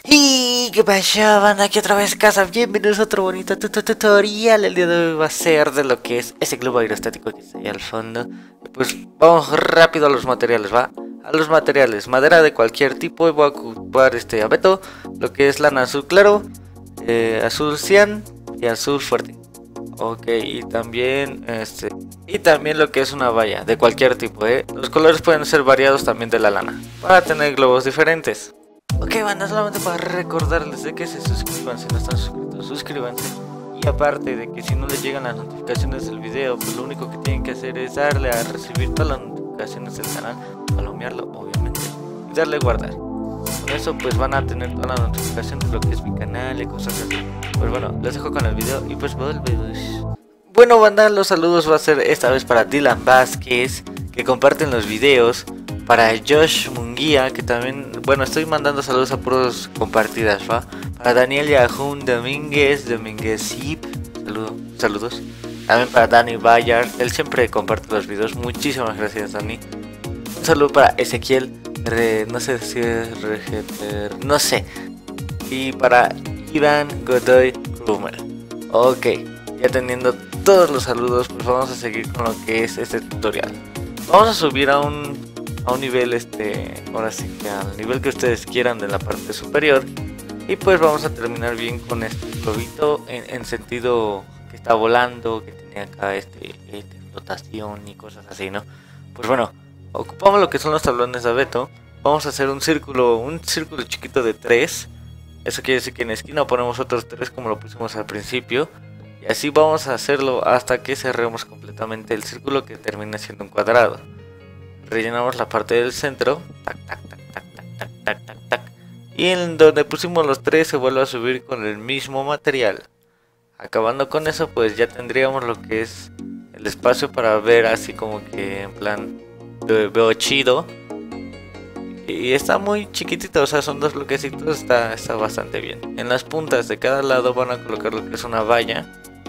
Y qué pasa, banda, aquí otra vez casa. Bienvenidos a otro bonito tutorial. El día de hoy va a ser de lo que es ese globo aerostático que está ahí al fondo. Pues vamos rápido a los materiales, ¿va? A los materiales, madera de cualquier tipo. Y voy a ocupar abeto, lo que es lana azul claro, azul cian y azul fuerte. Ok, y también lo que es una valla de cualquier tipo, Los colores pueden ser variados también de la lana para tener globos diferentes. Ok, banda, solamente para recordarles de que se suscriban si no están suscritos, suscríbanse. Y aparte de que si no les llegan las notificaciones del video, pues lo único que tienen que hacer es darle a recibir todas las notificaciones del canal, palomearlo obviamente, y darle a guardar. Con eso pues van a tener todas las notificaciones de lo que es mi canal y cosas así. Pues bueno, les dejo con el video y pues volvemos. Bueno, banda, los saludos va a ser esta vez para Dylan Vázquez, que comparten los videos. Para Josh Munguía, que también, bueno, estoy mandando saludos a puros compartidas, ¿va? Para Daniel Yahun Domínguez Zip, saludos. También para Dani Bayard, él siempre comparte los videos, muchísimas gracias, Dani. Un saludo para Ezequiel, no sé si es no sé. Y para Iván Godoy Krumel. Ok, ya teniendo todos los saludos, pues vamos a seguir con lo que es este tutorial. Vamos a subir a un nivel, ahora sí que al nivel que ustedes quieran de la parte superior. Y pues vamos a terminar bien con este globito en sentido que está volando, que tiene acá flotación y cosas así, ¿no? Pues bueno, ocupamos lo que son los tablones de abeto. Vamos a hacer un círculo chiquito de 3. Eso quiere decir que en la esquina ponemos otros 3 como lo pusimos al principio. Y así vamos a hacerlo hasta que cerremos completamente el círculo, que termine siendo un cuadrado. Rellenamos la parte del centro, tac, tac, tac, tac, tac, tac, tac, tac, y en donde pusimos los 3 se vuelve a subir con el mismo material. Acabando con eso, pues ya tendríamos lo que es el espacio para ver así como que en plan veo chido. Y está muy chiquitito, o sea, son 2 bloquecitos, está bastante bien. En las puntas de cada lado van a colocar lo que es una valla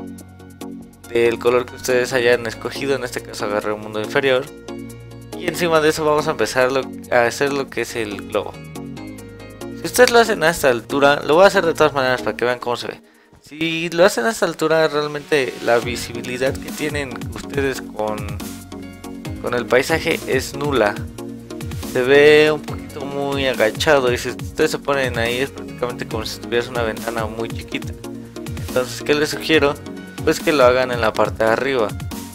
del color que ustedes hayan escogido. En este caso agarré un mundo inferior. Y encima de eso vamos a empezar a hacer lo que es el globo. Si ustedes lo hacen a esta altura, lo voy a hacer de todas maneras para que vean cómo se ve. Si lo hacen a esta altura, realmente la visibilidad que tienen ustedes con el paisaje es nula. Se ve un poquito muy agachado, y si ustedes se ponen ahí es prácticamente como si tuvieras una ventana muy chiquita. Entonces, ¿qué les sugiero? Pues que lo hagan en la parte de arriba,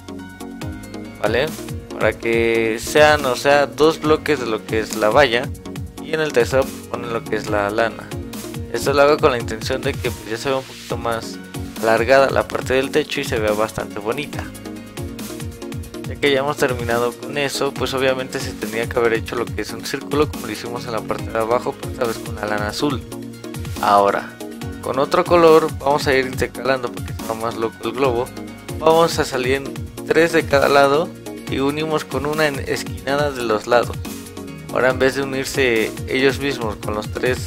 ¿vale? Para que sean, o sea, 2 bloques de lo que es la valla, y en el tercero pues ponen lo que es la lana. Esto lo hago con la intención de que pues ya se vea un poquito más alargada la parte del techo y se vea bastante bonita. Ya que ya hemos terminado con eso, pues obviamente se tendría que haber hecho lo que es un círculo como lo hicimos en la parte de abajo, pero esta vez con la lana azul. Ahora, con otro color vamos a ir intercalando porque está más loco el globo. Vamos a salir en 3 de cada lado y unimos con una esquinada de los lados. Ahora, en vez de unirse ellos mismos con los 3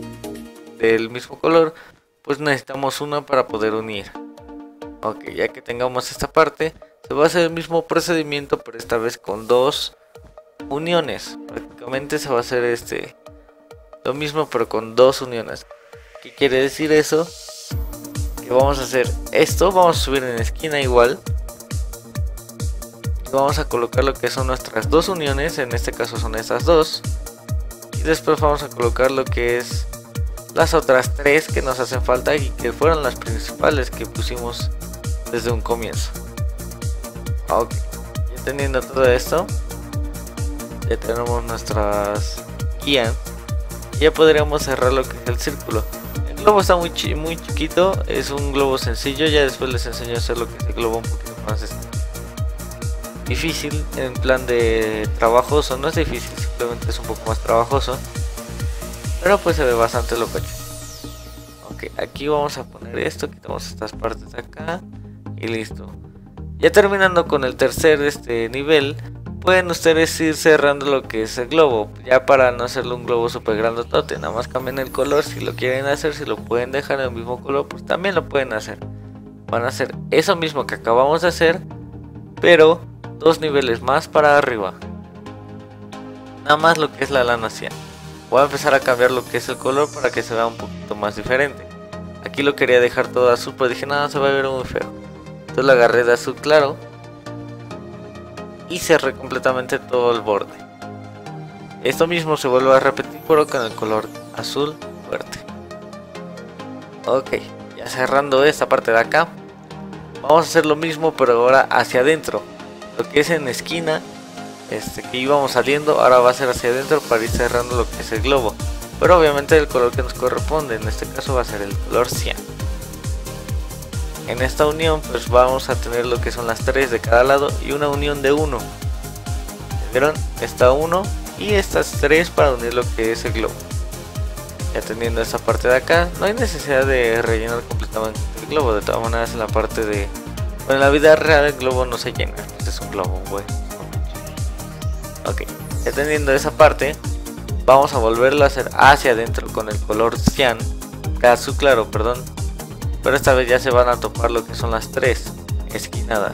del mismo color, pues necesitamos una para poder unir. Ok, ya que tengamos esta parte, se va a hacer el mismo procedimiento, pero esta vez con 2 uniones. Prácticamente se va a hacer lo mismo, pero con 2 uniones. ¿Qué quiere decir eso? Que vamos a hacer esto, vamos a subir en la esquina igual. Vamos a colocar lo que son nuestras 2 uniones, en este caso son estas 2. Y después vamos a colocar lo que es las otras 3 que nos hacen falta y que fueron las principales que pusimos desde un comienzo. Ok, ya teniendo todo esto, ya tenemos nuestras guías. Ya podríamos cerrar lo que es el círculo. El globo está muy chiquito, es un globo sencillo. Ya después les enseño a hacer lo que es el globo un poquito más difícil, en plan de trabajoso. No es difícil, simplemente es un poco más trabajoso, pero pues se ve bastante lococho. Ok, aquí vamos a poner esto, quitamos estas partes de acá y listo. Ya terminando con el tercer nivel, pueden ustedes ir cerrando lo que es el globo, ya para no hacerle un globo super grandotote. Nada más cambien el color si lo quieren hacer. Si lo pueden dejar en el mismo color, pues también lo pueden hacer. Van a hacer eso mismo que acabamos de hacer, pero 2 niveles más para arriba. Nada más lo que es la lana cian. voy a empezar a cambiar lo que es el color para que se vea un poquito más diferente. Aquí lo quería dejar todo azul, pero dije nada, se va a ver muy feo. Entonces lo agarré de azul claro y cerré completamente todo el borde. Esto mismo se vuelve a repetir pero con el color azul fuerte. Ok, ya cerrando esta parte de acá, vamos a hacer lo mismo pero ahora hacia adentro. Lo que es en esquina, que íbamos saliendo, ahora va a ser hacia adentro para ir cerrando lo que es el globo. Pero obviamente el color que nos corresponde, en este caso va a ser el color cian. En esta unión pues vamos a tener lo que son las 3 de cada lado y una unión de 1. ¿Vieron? Esta 1 y estas 3 para unir lo que es el globo. Ya teniendo esta parte de acá, no hay necesidad de rellenar completamente el globo. De todas maneras en la parte de... Bueno, en la vida real el globo no se llena. Este es un globo, güey. Ok, ya teniendo esa parte, vamos a volverlo a hacer hacia adentro con el color cian, azul claro, perdón. Pero esta vez ya se van a topar lo que son las 3 esquinadas.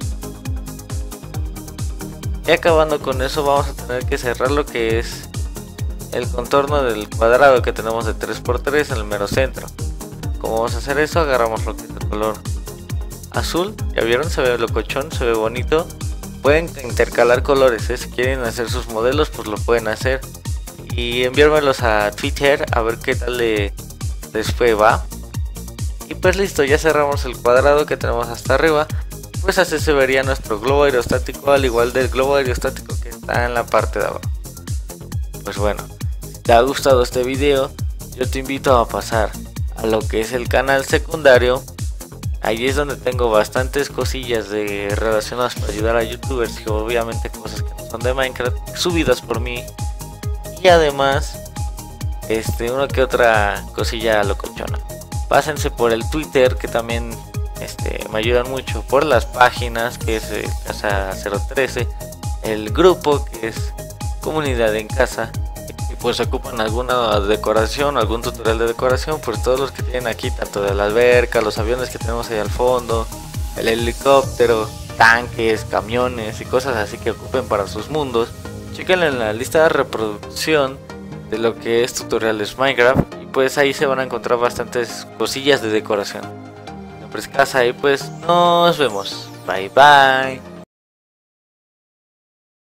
Y acabando con eso vamos a tener que cerrar lo que es el contorno del cuadrado que tenemos de 3×3 en el mero centro. ¿Cómo vamos a hacer eso? Agarramos lo que es el color azul, ya vieron, se ve locochón, se ve bonito. Pueden intercalar colores, si quieren hacer sus modelos pues lo pueden hacer. Y enviármelos a Twitter a ver qué tal les fue, va. Y pues listo, ya cerramos el cuadrado que tenemos hasta arriba. Pues así se vería nuestro globo aerostático, al igual del globo aerostático que está en la parte de abajo. Pues bueno, si te ha gustado este video, yo te invito a pasar a lo que es el canal secundario. Ahí es donde tengo bastantes cosillas relacionadas para ayudar a youtubers y obviamente cosas que no son de Minecraft subidas por mí. Y además, una que otra cosilla locochona. Pásense por el Twitter que también me ayudan mucho, por las páginas que es Casa 013, el grupo que es Comunidad en Casa, y pues ocupan alguna decoración, algún tutorial de decoración, pues todos los que tienen aquí, tanto de la alberca, los aviones que tenemos ahí al fondo, el helicóptero, tanques, camiones y cosas así que ocupen para sus mundos, chequen en la lista de reproducción de lo que es tutoriales Minecraft y pues ahí se van a encontrar bastantes cosillas de decoración. Casa y pues nos vemos. Bye bye.